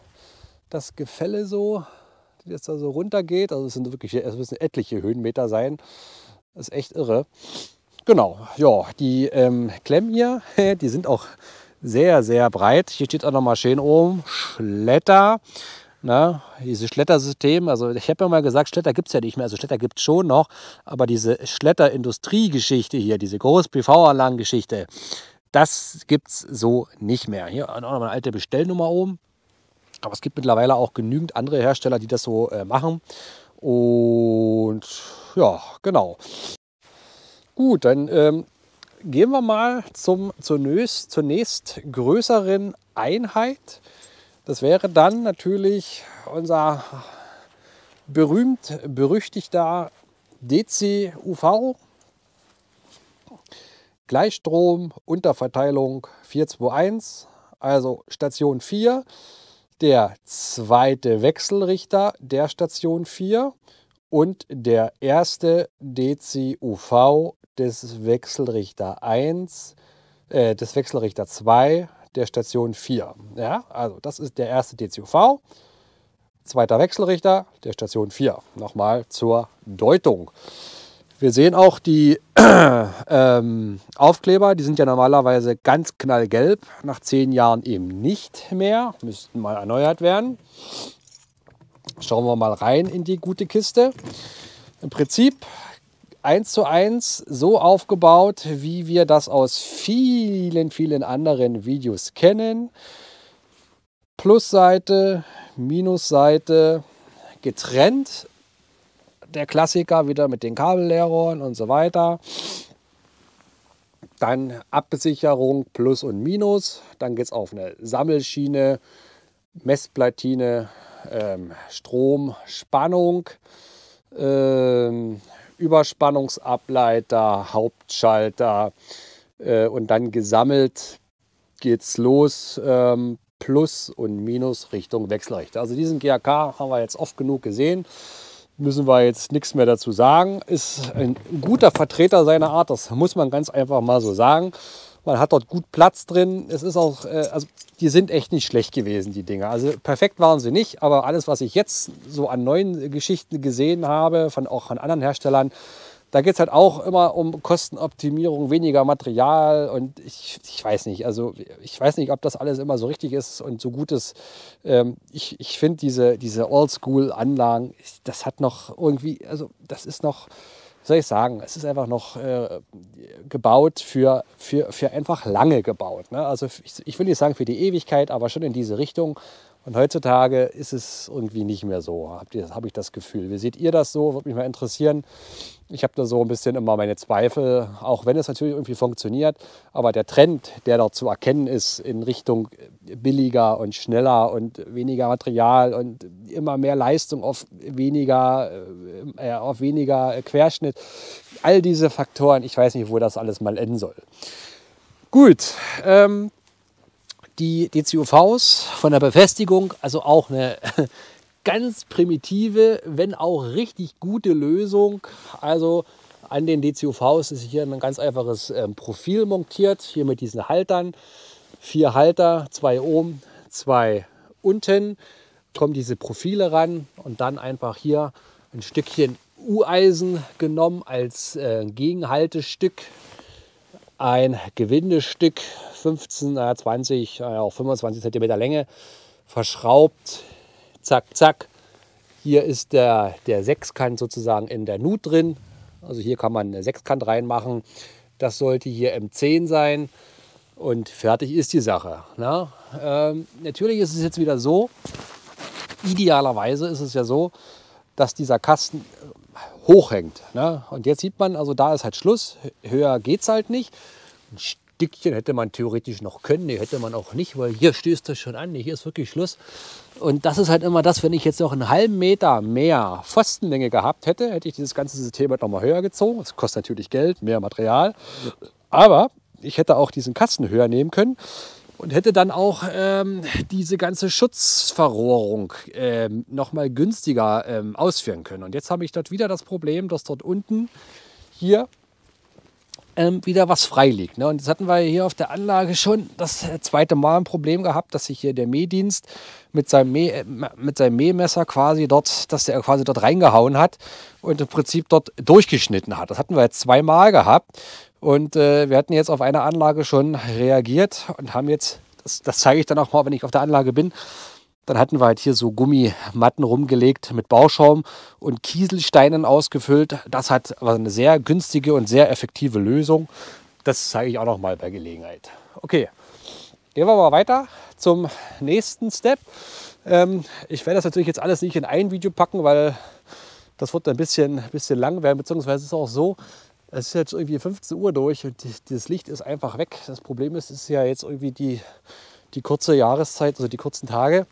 das Gefälle so, die jetzt da so runter geht. Also es sind wirklich, es müssen etliche Höhenmeter sein. Das ist echt irre. Genau, ja, die ähm, Klemmen hier, die sind auch sehr, sehr breit. Hier steht auch noch mal schön oben Schletter. Na, dieses Schlettersystem, also ich habe ja mal gesagt, Schletter gibt es ja nicht mehr, also Schletter gibt es schon noch, aber diese Schletter-Industrie-Geschichte hier, diese Groß-P V-Anlagen-Geschichte, das gibt es so nicht mehr. Hier auch noch eine alte Bestellnummer oben, aber es gibt mittlerweile auch genügend andere Hersteller, die das so äh, machen und ja, genau. Gut, dann ähm, gehen wir mal zum, zur, nächst, zur nächst größeren Einheit. Das wäre dann natürlich unser berühmt berüchtigter D C U V, Gleichstrom, Unterverteilung vier zwei eins, also Station vier, der zweite Wechselrichter der Station vier und der erste D C U V des Wechselrichter eins, äh, des Wechselrichter zwei, der Station vier. Ja, also das ist der erste D C U V, zweiter Wechselrichter der Station vier. Nochmal zur Deutung. Wir sehen auch die ähm, Aufkleber, die sind ja normalerweise ganz knallgelb, nach zehn Jahren eben nicht mehr, müssten mal erneuert werden. Schauen wir mal rein in die gute Kiste. Im Prinzip eins zu eins so aufgebaut, wie wir das aus vielen, vielen anderen Videos kennen. Plusseite, Minusseite, getrennt. Der Klassiker wieder mit den Kabelleerrohren und so weiter. Dann Absicherung Plus und Minus. Dann geht es auf eine Sammelschiene, Messplatine, ähm, Strom, Spannung, ähm, Überspannungsableiter, Hauptschalter äh, und dann gesammelt geht's los. Ähm, Plus und Minus Richtung Wechselrichter. Also diesen G A K haben wir jetzt oft genug gesehen. Müssen wir jetzt nichts mehr dazu sagen. Ist ein guter Vertreter seiner Art, das muss man ganz einfach mal so sagen. Man hat dort gut Platz drin. Es ist auch, äh, also die sind echt nicht schlecht gewesen, die Dinger. Also perfekt waren sie nicht, aber alles, was ich jetzt so an neuen Geschichten gesehen habe, von auch von anderen Herstellern, da geht es halt auch immer um Kostenoptimierung, weniger Material und ich, ich weiß nicht, also ich weiß nicht, ob das alles immer so richtig ist und so gut ist. Ähm, ich ich finde diese, diese Oldschool-Anlagen, das hat noch irgendwie, also das ist noch, wie soll ich sagen, es ist einfach noch äh, gebaut für, für, für einfach lange gebaut. Ne? Also ich, ich will nicht sagen für die Ewigkeit, aber schon in diese Richtung. Und heutzutage ist es irgendwie nicht mehr so, habe hab ich das Gefühl. Wie seht ihr das so? Würde mich mal interessieren. Ich habe da so ein bisschen immer meine Zweifel, auch wenn es natürlich irgendwie funktioniert. Aber der Trend, der dort zu erkennen ist in Richtung billiger und schneller und weniger Material und immer mehr Leistung auf weniger, äh, auf weniger Querschnitt, all diese Faktoren, ich weiß nicht, wo das alles mal enden soll. Gut, ähm, die D C U Vs von der Befestigung, also auch eine ganz primitive, wenn auch richtig gute Lösung. Also an den D C U Vs ist hier ein ganz einfaches ähm, Profil montiert, hier mit diesen Haltern. Vier Halter, zwei oben, zwei unten, kommen diese Profile ran und dann einfach hier ein Stückchen U-Eisen genommen als äh, Gegenhaltestück. Ein Gewindestück, fünfzehn, zwanzig, auch fünfundzwanzig Zentimeter Länge, verschraubt, zack, zack. Hier ist der, der Sechskant sozusagen in der Nut drin. Also hier kann man eine Sechskant reinmachen. Das sollte hier M zehn sein und fertig ist die Sache. Ne? Ähm, natürlich ist es jetzt wieder so, idealerweise ist es ja so, dass dieser Kasten hochhängt. Ne? Und jetzt sieht man, also da ist halt Schluss, höher geht es halt nicht. Ein Stückchen hätte man theoretisch noch können, nee, hätte man auch nicht, weil hier stößt das schon an, nee, hier ist wirklich Schluss. Und das ist halt immer das, wenn ich jetzt noch einen halben Meter mehr Pfostenlänge gehabt hätte, hätte ich dieses ganze System halt noch mal höher gezogen. Das kostet natürlich Geld, mehr Material. Aber ich hätte auch diesen Kasten höher nehmen können und hätte dann auch ähm, diese ganze Schutzverrohrung ähm, noch mal günstiger ähm, ausführen können. Und jetzt habe ich dort wieder das Problem, dass dort unten hier ähm, wieder was frei liegt. Ne? Und das hatten wir hier auf der Anlage schon das zweite Mal ein Problem gehabt, dass sich hier der Mähdienst mit seinem, Mäh, äh, mit seinem Mähmesser quasi dort, dass er quasi dort reingehauen hat und im Prinzip dort durchgeschnitten hat. Das hatten wir jetzt zweimal gehabt. Und äh, wir hatten jetzt auf eine Anlage schon reagiert und haben jetzt, das, das zeige ich dann auch mal, wenn ich auf der Anlage bin, dann hatten wir halt hier so Gummimatten rumgelegt mit Bauschaum und Kieselsteinen ausgefüllt. Das hat war eine sehr günstige und sehr effektive Lösung. Das zeige ich auch noch mal bei Gelegenheit. Okay, gehen wir mal weiter zum nächsten Step. Ähm, ich werde das natürlich jetzt alles nicht in ein Video packen, weil das wird ein bisschen, bisschen lang werden, beziehungsweise ist es auch so, es ist jetzt irgendwie fünfzehn Uhr durch und die, das Licht ist einfach weg. Das Problem ist, es ist ja jetzt irgendwie die, die kurze Jahreszeit, also die kurzen Tage.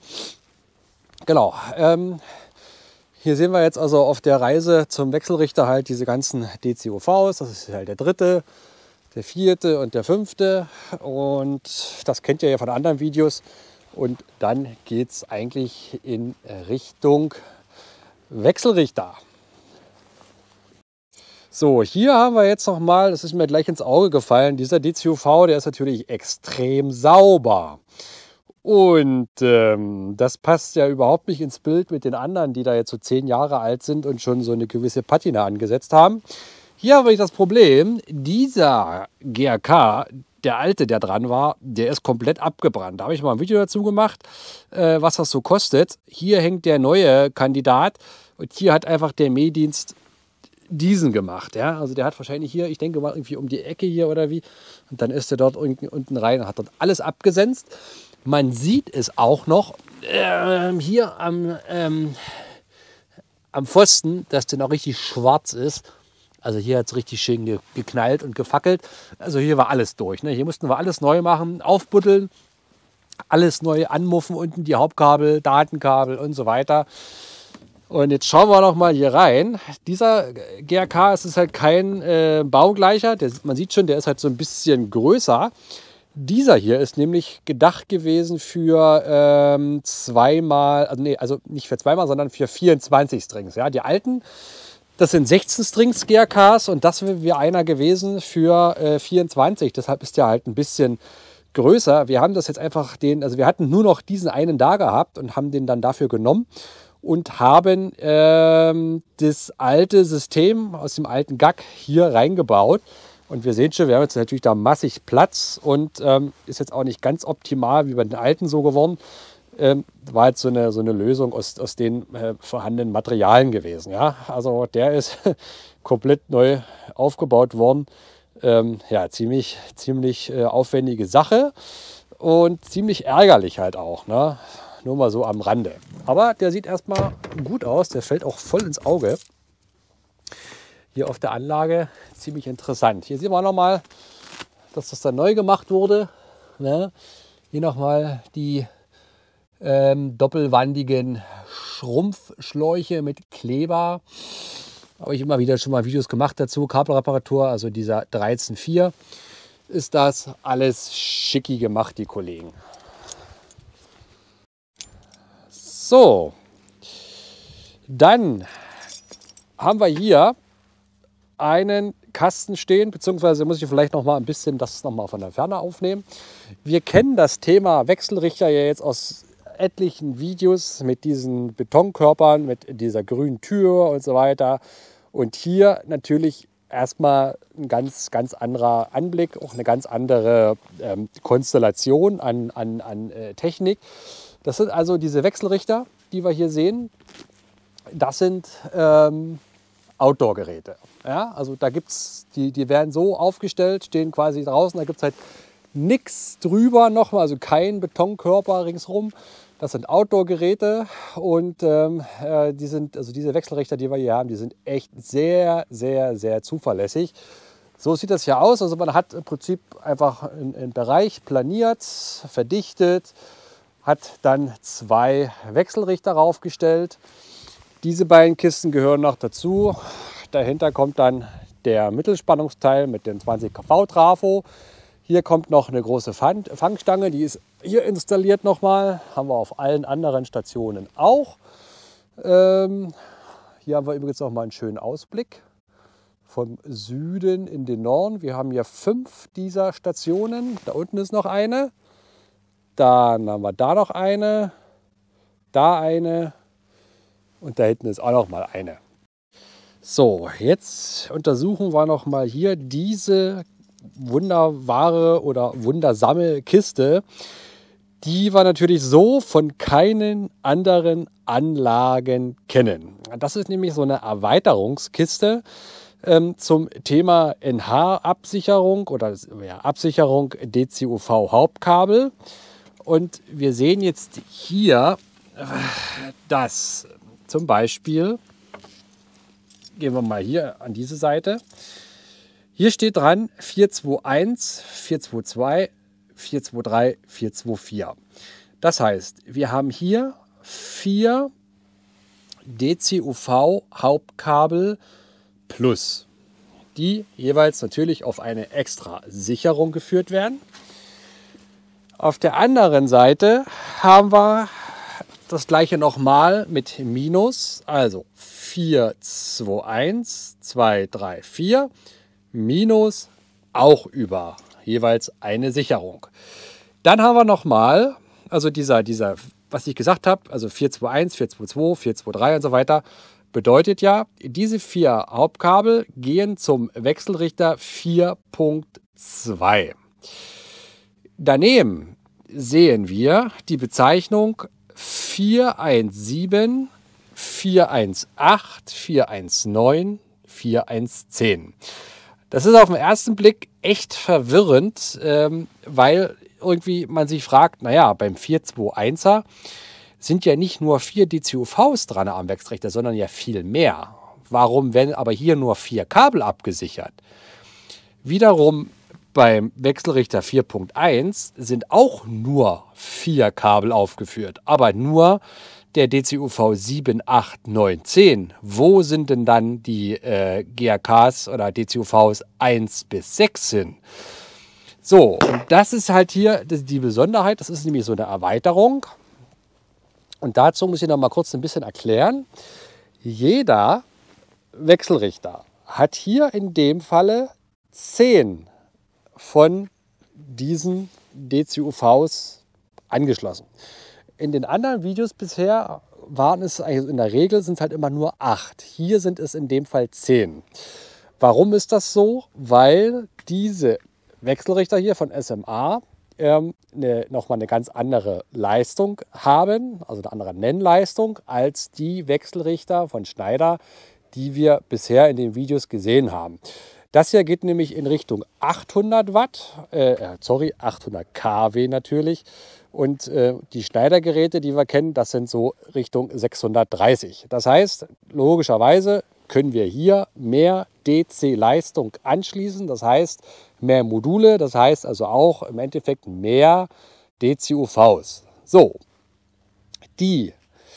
Genau. Ähm, hier sehen wir jetzt also auf der Reise zum Wechselrichter halt diese ganzen D C U Vs. Das ist halt der dritte, der vierte und der fünfte. Und das kennt ihr ja von anderen Videos. Und dann geht es eigentlich in Richtung Wechselrichter. So, hier haben wir jetzt noch mal, das ist mir gleich ins Auge gefallen, dieser D C U V, der ist natürlich extrem sauber. Und ähm, das passt ja überhaupt nicht ins Bild mit den anderen, die da jetzt so zehn Jahre alt sind und schon so eine gewisse Patina angesetzt haben. Hier habe ich das Problem, dieser G A K, der alte, der dran war, der ist komplett abgebrannt. Da habe ich mal ein Video dazu gemacht, äh, was das so kostet. Hier hängt der neue Kandidat und hier hat einfach der Mähdienst diesen gemacht. Ja? Also der hat wahrscheinlich hier, ich denke mal irgendwie um die Ecke hier oder wie, und dann ist er dort unten, unten rein und hat dort alles abgesenzt. Man sieht es auch noch äh, hier am, ähm, am Pfosten, dass der noch richtig schwarz ist. Also hier hat es richtig schön ge geknallt und gefackelt. Also hier war alles durch. Ne? Hier mussten wir alles neu machen, aufbuddeln, alles neu anmuffen, unten die Hauptkabel, Datenkabel und so weiter. Und jetzt schauen wir noch mal hier rein. Dieser G R K, es ist halt kein äh, baugleicher. Der, man sieht schon, der ist halt so ein bisschen größer. Dieser hier ist nämlich gedacht gewesen für ähm, zweimal, also, nee, also nicht für zweimal, sondern für vierundzwanzig Strings. Ja? Die alten, das sind sechzehn Strings G R Ks und das wäre einer gewesen für äh, vierundzwanzig. Deshalb ist der halt ein bisschen größer. Wir haben das jetzt einfach den, also wir hatten nur noch diesen einen da gehabt und haben den dann dafür genommen und haben ähm, das alte System aus dem alten G A C hier reingebaut. Und wir sehen schon, wir haben jetzt natürlich da massig Platz und ähm, ist jetzt auch nicht ganz optimal wie bei den alten so geworden. Ähm, war jetzt so eine, so eine Lösung aus, aus den äh, vorhandenen Materialien gewesen. Ja? Also der ist komplett neu aufgebaut worden. Ähm, ja, ziemlich, ziemlich äh, aufwendige Sache und ziemlich ärgerlich halt auch. Ne? Nur mal so am Rande. Aber der sieht erstmal gut aus. Der fällt auch voll ins Auge. Hier auf der Anlage ziemlich interessant. Hier sehen wir nochmal, dass das dann neu gemacht wurde. Ne? Hier nochmal die ähm, doppelwandigen Schrumpfschläuche mit Kleber. Habe ich immer wieder schon mal Videos gemacht dazu. Kabelreparatur, also dieser dreizehn vier ist das. Alles schicki gemacht, die Kollegen. So, dann haben wir hier einen Kasten stehen, beziehungsweise muss ich vielleicht noch mal ein bisschen das noch mal von der Ferne aufnehmen. Wir kennen das Thema Wechselrichter ja jetzt aus etlichen Videos mit diesen Betonkörpern, mit dieser grünen Tür und so weiter. Und hier natürlich erstmal ein ganz, ganz anderer Anblick, auch eine ganz andere ähm, Konstellation an, an, an äh, Technik. Das sind also diese Wechselrichter, die wir hier sehen. Das sind ähm, Outdoor-Geräte. Ja, also da gibt's, die, die werden so aufgestellt, stehen quasi draußen, da gibt es halt nichts drüber nochmal, also kein Betonkörper ringsrum. Das sind Outdoor-Geräte und ähm, äh, die sind, also diese Wechselrichter, die wir hier haben, die sind echt sehr, sehr, sehr zuverlässig. So sieht das hier aus. Also man hat im Prinzip einfach einen, einen Bereich planiert, verdichtet, hat dann zwei Wechselrichter raufgestellt. Diese beiden Kisten gehören noch dazu. Dahinter kommt dann der Mittelspannungsteil mit dem zwanzig Kilovolt Trafo. Hier kommt noch eine große Fangstange, die ist hier installiert nochmal. Haben wir auf allen anderen Stationen auch. Ähm, hier haben wir übrigens noch mal einen schönen Ausblick vom Süden in den Norden. Wir haben hier fünf dieser Stationen. Da unten ist noch eine. Dann haben wir da noch eine. Da eine. Und da hinten ist auch noch mal eine. So, jetzt untersuchen wir noch mal hier diese wunderbare oder wundersame Kiste. Die wir natürlich so von keinen anderen Anlagen kennen. Das ist nämlich so eine Erweiterungskiste ähm, zum Thema N H-Absicherung oder ja, Absicherung D C U V-Hauptkabel. Und wir sehen jetzt hier, dass zum Beispiel, gehen wir mal hier an diese Seite, hier steht dran vier zwei eins, vier zwei zwei, vier zwei drei, vier zwei vier. Das heißt, wir haben hier vier D C U V-Hauptkabel plus, die jeweils natürlich auf eine extra Sicherung geführt werden. Auf der anderen Seite haben wir das gleiche nochmal mit Minus, also vier zwei eins, zwei drei vier, Minus auch über jeweils eine Sicherung. Dann haben wir nochmal, also dieser, dieser, was ich gesagt habe, also vier zwei eins, vier zwei zwei, vier zwei drei und so weiter, bedeutet ja, diese vier Hauptkabel gehen zum Wechselrichter vier Punkt zwei. Daneben sehen wir die Bezeichnung vier eins sieben, vier eins acht, vier eins neun, vier eins zehn. Das ist auf den ersten Blick echt verwirrend, ähm, weil irgendwie man sich fragt, naja, beim vier zwei einser sind ja nicht nur vier D C U Vs dran am Wechselrichter, sondern ja viel mehr. warum werden aber hier nur vier Kabel abgesichert? Wiederum beim Wechselrichter vier Punkt eins sind auch nur vier Kabel aufgeführt, aber nur der D C U V sieben, acht, neun, zehn. Wo sind denn dann die äh, G A Ks oder D C U Vs eins bis sechs hin? So, und das ist halt hier die Besonderheit, das ist nämlich so eine Erweiterung. Und dazu muss ich noch mal kurz ein bisschen erklären. Jeder Wechselrichter hat hier in dem Falle zehn von diesen D C U Vs angeschlossen. In den anderen Videos bisher waren es eigentlich in der Regel sind es halt immer nur acht. Hier sind es in dem Fall zehn. Warum ist das so? Weil diese Wechselrichter hier von S M A ähm, eine, nochmal eine ganz andere Leistung haben, also eine andere Nennleistung als die Wechselrichter von Schneider, die wir bisher in den Videos gesehen haben. Das hier geht nämlich in Richtung achthundert Watt, äh, sorry, achthundert Kilowatt natürlich. Und äh, die Schneider-Geräte, die wir kennen, das sind so Richtung sechshundertdreißig. Das heißt, logischerweise können wir hier mehr D C-Leistung anschließen. Das heißt, mehr Module, das heißt also auch im Endeffekt mehr D C U Vs. So, die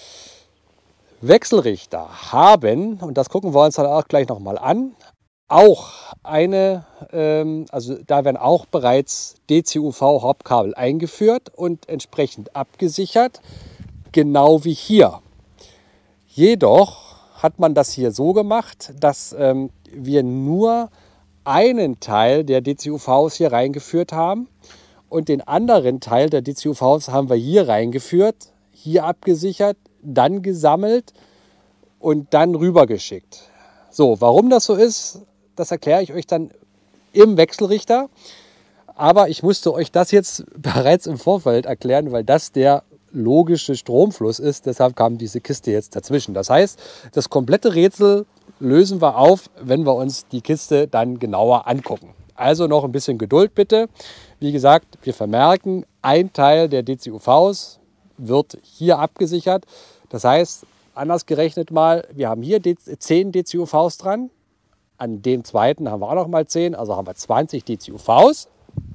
Wechselrichter haben, und das gucken wir uns dann auch gleich nochmal an, auch eine, ähm, also da werden auch bereits D C U V-Hauptkabel eingeführt und entsprechend abgesichert, genau wie hier. Jedoch hat man das hier so gemacht, dass ähm, wir nur einen Teil der D C U Vs hier reingeführt haben und den anderen Teil der D C U Vs haben wir hier reingeführt, hier abgesichert, dann gesammelt und dann rübergeschickt. So, warum das so ist, das erkläre ich euch dann im Wechselrichter. Aber ich musste euch das jetzt bereits im Vorfeld erklären, weil das der logische Stromfluss ist. Deshalb kam diese Kiste jetzt dazwischen. Das heißt, das komplette Rätsel lösen wir auf, wenn wir uns die Kiste dann genauer angucken. Also noch ein bisschen Geduld bitte. Wie gesagt, wir vermerken, ein Teil der D C U Vs wird hier abgesichert. Das heißt, anders gerechnet mal, wir haben hier zehn D C U Vs dran. An dem zweiten haben wir auch noch mal zehn, also haben wir zwanzig D C U Vs.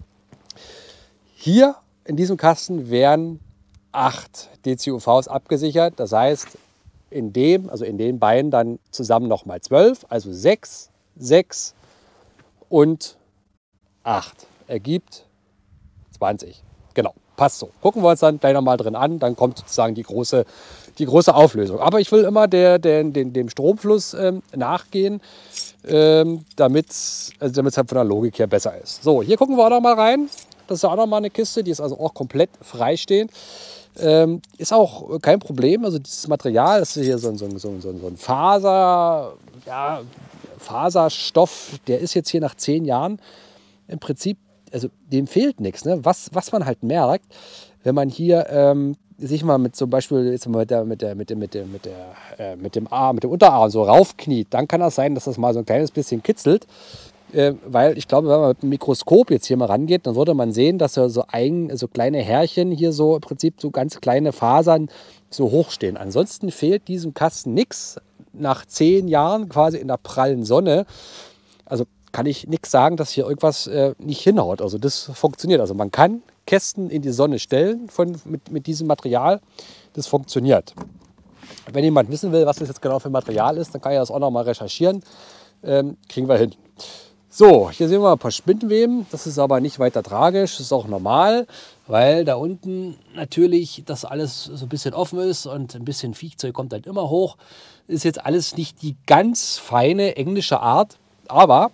Hier in diesem Kasten werden acht D C U Vs abgesichert. Das heißt, in dem, also in den beiden dann zusammen noch mal zwölf, also sechs, sechs und acht ergibt zwanzig. Genau, passt so. Gucken wir uns dann gleich noch mal drin an, dann kommt sozusagen die große, die große Auflösung. Aber ich will immer der, der, den, dem Stromfluss ähm, nachgehen, ähm, damit es also halt von der Logik her besser ist. So, hier gucken wir auch noch mal rein. Das ist ja auch noch mal eine Kiste, die ist also auch komplett freistehend. Ähm, ist auch kein Problem. Also dieses Material, das ist hier so ein, so ein, so ein, so ein Faser, ja, Faserstoff, der ist jetzt hier nach zehn Jahren im Prinzip, also dem fehlt nichts. Ne? Was, was man halt merkt, wenn man hier ähm, sich mal mit zum Beispiel jetzt mit, der, mit, der, mit, der, mit, der, mit, der, äh, mit dem Arm, mit dem Unterarm so raufkniet, dann kann das sein, dass das mal so ein kleines bisschen kitzelt. Äh, weil ich glaube, wenn man mit dem Mikroskop jetzt hier mal rangeht, dann würde man sehen, dass so, ein, so kleine Härchen hier so im Prinzip so ganz kleine Fasern so hoch stehen. Ansonsten fehlt diesem Kasten nichts. Nach zehn Jahren quasi in der prallen Sonne, also kann ich nichts sagen, dass hier irgendwas äh, nicht hinhaut. Also das funktioniert. Also man kann Kästen in die Sonne stellen von, mit, mit diesem Material. Das funktioniert. Wenn jemand wissen will, was das jetzt genau für Material ist, dann kann ich das auch noch mal recherchieren. Ähm, kriegen wir hin. So, hier sehen wir ein paar Spinnweben. Das ist aber nicht weiter tragisch. Das ist auch normal, weil da unten natürlich das alles so ein bisschen offen ist und ein bisschen Viehzeug kommt halt immer hoch. Ist jetzt alles nicht die ganz feine englische Art, aber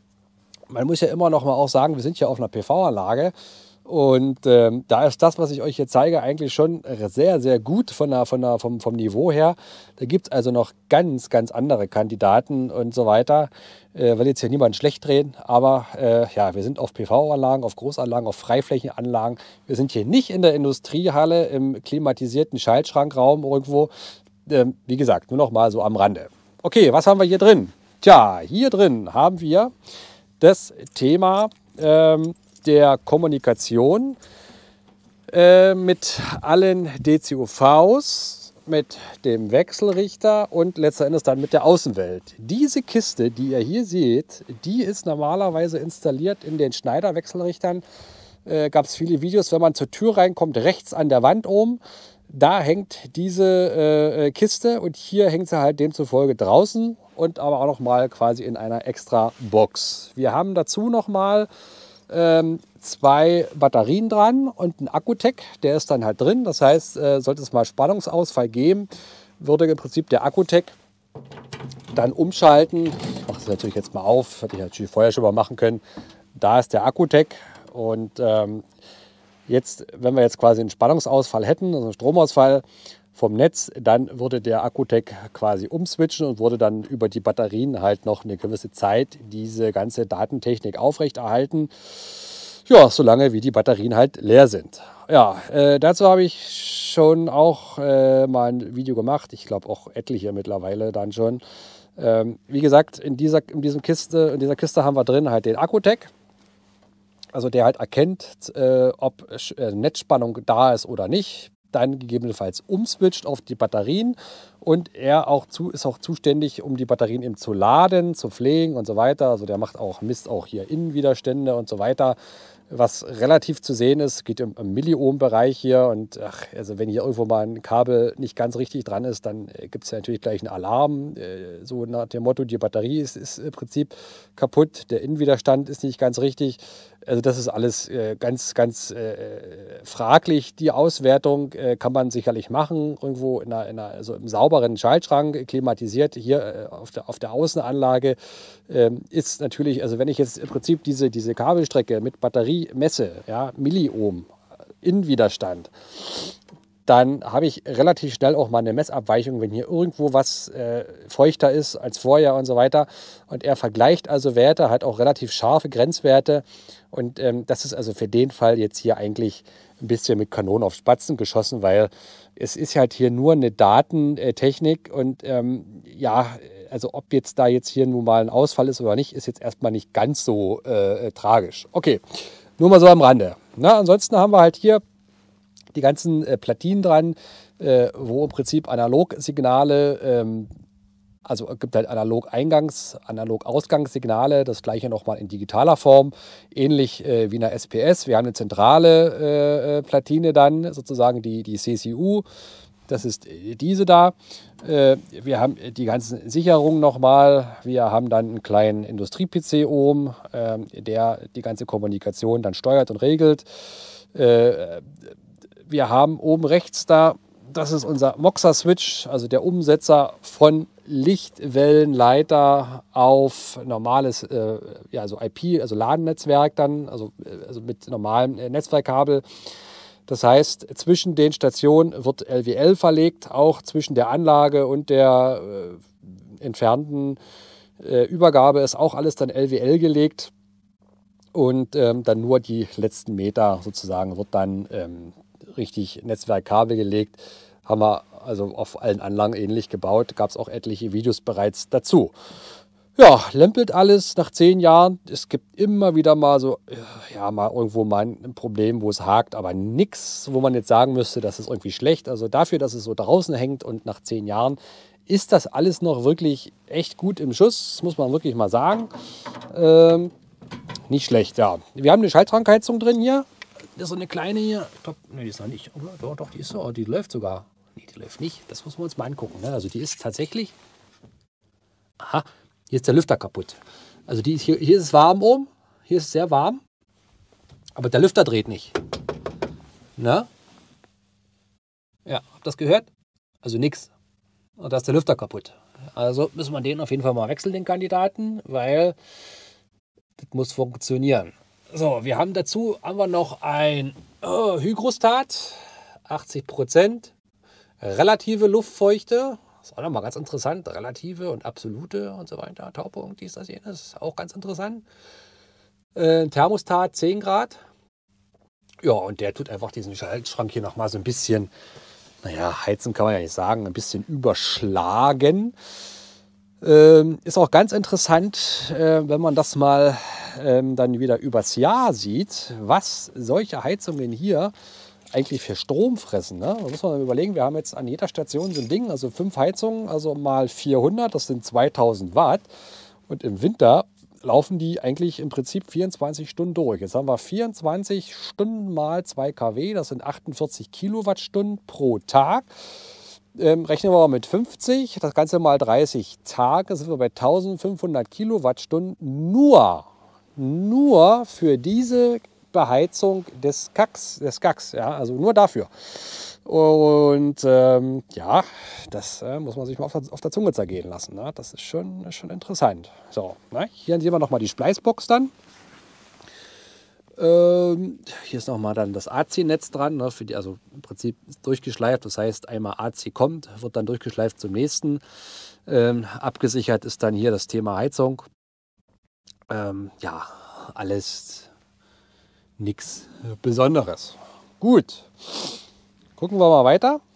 man muss ja immer noch mal auch sagen, wir sind hier auf einer P V-Anlage und ähm, da ist das, was ich euch jetzt zeige, eigentlich schon sehr, sehr gut von der, von der, vom, vom Niveau her. Da gibt es also noch ganz, ganz andere Kandidaten und so weiter. Äh, will jetzt hier niemand schlecht drehen, aber äh, ja, wir sind auf P V-Anlagen, auf Großanlagen, auf Freiflächenanlagen. Wir sind hier nicht in der Industriehalle im klimatisierten Schaltschrankraum irgendwo. Ähm, wie gesagt, nur noch mal so am Rande. Okay, was haben wir hier drin? Tja, hier drin haben wir das Thema ähm, der Kommunikation äh, mit allen D C U Vs mit dem Wechselrichter und letzten Endes dann mit der Außenwelt. Diese Kiste, die ihr hier seht, die ist normalerweise installiert in den Schneider-Wechselrichtern. Äh, gab es viele Videos, wenn man zur Tür reinkommt, rechts an der Wand oben. Da hängt diese äh, Kiste und hier hängt sie halt demzufolge draußen und aber auch noch mal quasi in einer extra Box. Wir haben dazu noch mal ähm, zwei Batterien dran und ein Akkutech, der ist dann halt drin. Das heißt, äh, sollte es mal Spannungsausfall geben, würde im Prinzip der Akkutech dann umschalten. Ich mache das natürlich jetzt mal auf, hätte ich natürlich vorher schon mal machen können. Da ist der Akkutech und ähm, jetzt, wenn wir jetzt quasi einen Spannungsausfall hätten, also einen Stromausfall vom Netz, dann würde der Akkutech quasi umswitchen und würde dann über die Batterien halt noch eine gewisse Zeit diese ganze Datentechnik aufrechterhalten. Ja, solange wie die Batterien halt leer sind. Ja, äh, dazu habe ich schon auch äh, mal ein Video gemacht. Ich glaube auch etliche mittlerweile dann schon. Ähm, wie gesagt, in dieser, in, diesem Kiste, in dieser Kiste haben wir drin halt den Akkutech. Also der halt erkennt, äh, ob äh, Netzspannung da ist oder nicht. Dann gegebenenfalls umswitcht auf die Batterien und er auch zu, ist auch zuständig, um die Batterien eben zu laden, zu pflegen und so weiter. Also der macht auch, misst auch hier Innenwiderstände und so weiter. Was relativ zu sehen ist, geht im, im Milliohm-Bereich hier und ach, also wenn hier irgendwo mal ein Kabel nicht ganz richtig dran ist, dann äh, gibt es ja natürlich gleich einen Alarm, äh, so nach dem Motto, die Batterie ist, ist im Prinzip kaputt, der Innenwiderstand ist nicht ganz richtig. Also das ist alles äh, ganz, ganz äh, fraglich. Die Auswertung äh, kann man sicherlich machen, irgendwo in einer, in einer, also im sauberen Schaltschrank, klimatisiert. Hier äh, auf, der, auf der Außenanlage äh, ist natürlich, also wenn ich jetzt im Prinzip diese, diese Kabelstrecke mit Batterie messe, ja, Milliohm, Innenwiderstand, dann habe ich relativ schnell auch mal eine Messabweichung, wenn hier irgendwo was äh, feuchter ist als vorher und so weiter. Und er vergleicht also Werte, hat auch relativ scharfe Grenzwerte. Und ähm, das ist also für den Fall jetzt hier eigentlich ein bisschen mit Kanonen auf Spatzen geschossen, weil es ist halt hier nur eine Datentechnik. Und ähm, ja, also ob jetzt da jetzt hier nun mal ein Ausfall ist oder nicht, ist jetzt erstmal nicht ganz so äh, tragisch. Okay, nur mal so am Rande. Na, ansonsten haben wir halt hier die ganzen äh, Platinen dran, äh, wo im Prinzip Analogsignale, ähm, also es gibt halt Analog-Eingangs-, Analog-Ausgangssignale, das gleiche nochmal in digitaler Form, ähnlich äh, wie in der S P S. Wir haben eine zentrale äh, Platine dann, sozusagen die, die C C U, das ist diese da. Äh, wir haben die ganzen Sicherungen nochmal, wir haben dann einen kleinen Industrie-P C oben, äh, der die ganze Kommunikation dann steuert und regelt. Äh, Wir haben oben rechts da, das ist unser Moxa-Switch, also der Umsetzer von Lichtwellenleiter auf normales äh, ja, also I P, also LAN-Netzwerk dann, also, äh, also mit normalem äh, Netzwerkkabel. Das heißt, zwischen den Stationen wird L W L verlegt, auch zwischen der Anlage und der äh, entfernten äh, Übergabe ist auch alles dann L W L gelegt. Und ähm, dann nur die letzten Meter sozusagen wird dann ähm, richtig Netzwerkkabel gelegt. Haben wir also auf allen Anlagen ähnlich gebaut. Gab es auch etliche Videos bereits dazu. Ja, lempelt alles nach zehn Jahren. Es gibt immer wieder mal so, ja, mal irgendwo mal ein Problem, wo es hakt, aber nichts, wo man jetzt sagen müsste, das ist irgendwie schlecht. Also dafür, dass es so draußen hängt und nach zehn Jahren ist das alles noch wirklich echt gut im Schuss. Das muss man wirklich mal sagen. Ähm, nicht schlecht, ja. Wir haben eine Schaltschrankheizung drin hier. Das ist so eine kleine hier. Ich glaub, nee, die ist noch nicht. Doch, doch, die ist so. Die läuft sogar. Nee, die läuft nicht. Das muss man uns mal angucken. Ne? Also die ist tatsächlich. Aha, hier ist der Lüfter kaputt. Also die ist hier, hier ist es warm oben. Hier ist es sehr warm. Aber der Lüfter dreht nicht. Na? Ja, habt ihr das gehört? Also nichts. Und da ist der Lüfter kaputt. Also müssen wir den auf jeden Fall mal wechseln, den Kandidaten, weil das muss funktionieren. So, wir haben dazu haben wir noch ein oh, Hygrostat, achtzig Prozent, relative Luftfeuchte, das ist auch nochmal ganz interessant, relative und absolute und so weiter, Taupunkt, dies, das, jenes, auch ganz interessant. Äh, Thermostat zehn Grad, ja, und der tut einfach diesen Schaltschrank hier nochmal so ein bisschen, naja, heizen kann man ja nicht sagen, ein bisschen überschlagen. Ähm, ist auch ganz interessant, äh, wenn man das mal ähm, dann wieder übers Jahr sieht, was solche Heizungen hier eigentlich für Strom fressen. Ne? Da muss man überlegen, wir haben jetzt an jeder Station so ein Ding, also fünf Heizungen, also mal vierhundert, das sind zweitausend Watt. Und im Winter laufen die eigentlich im Prinzip vierundzwanzig Stunden durch. Jetzt haben wir vierundzwanzig Stunden mal zwei Kilowatt, das sind achtundvierzig Kilowattstunden pro Tag. Ähm, rechnen wir mal mit fünfzig, das Ganze mal dreißig Tage, sind wir bei eintausendfünfhundert Kilowattstunden nur, nur für diese Beheizung des Kacks, des Gacks, ja, also nur dafür. Und ähm, ja, das äh, muss man sich mal auf der, auf der Zunge zergehen lassen. Ne? Das ist schon, ist schon interessant. So, ne? Hier sehen wir nochmal die Spleißbox dann. Ähm, hier ist nochmal dann das A C-Netz dran, ne, für die, also im Prinzip ist durchgeschleift. Das heißt, einmal A C kommt, wird dann durchgeschleift zum nächsten. Ähm, abgesichert ist dann hier das Thema Heizung. Ähm, ja, alles nichts Besonderes. Gut, gucken wir mal weiter.